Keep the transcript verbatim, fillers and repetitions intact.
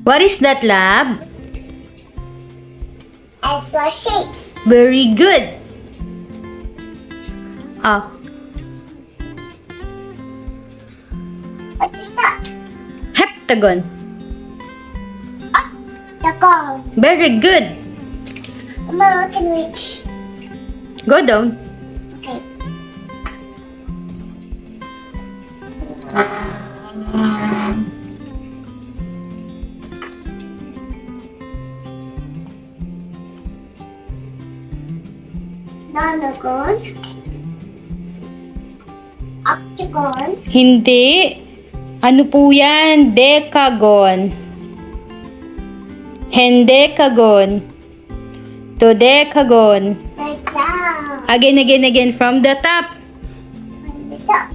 What is that, lab? S for shapes. Very good. Ah. What is that? Heptagon. Octagon. Very good. Mama, can reach. Go down. Okay. Nonagon. Octagon. Hindi. Ano po yan? Decagon. Hendecagon. Dodecagon. Like that. Again, again, again. From the top. On the top.